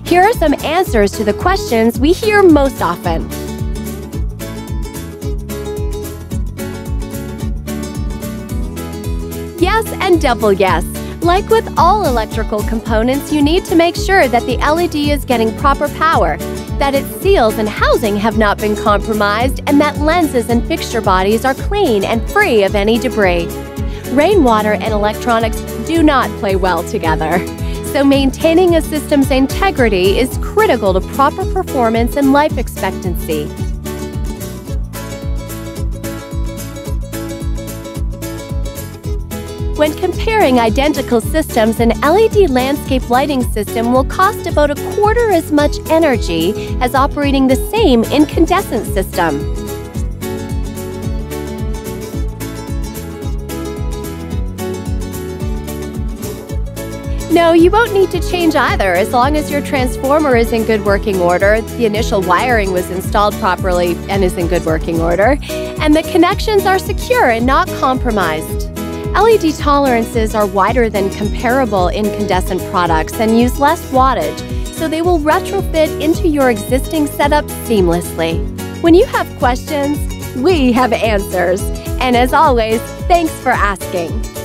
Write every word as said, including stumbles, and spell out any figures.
Here are some answers to the questions we hear most often. Yes and double yes. Like with all electrical components, you need to make sure that the L E D is getting proper power, that its seals and housing have not been compromised, and that lenses and fixture bodies are clean and free of any debris. Rainwater and electronics do not play well together, so maintaining a system's integrity is critical to proper performance and life expectancy. When comparing identical systems, an L E D landscape lighting system will cost about a quarter as much energy as operating the same incandescent system. No, you won't need to change either as long as your transformer is in good working order, the initial wiring was installed properly and is in good working order, and the connections are secure and not compromised. L E D tolerances are wider than comparable incandescent products and use less wattage, so they will retrofit into your existing setup seamlessly. When you have questions, we have answers. And as always, thanks for asking.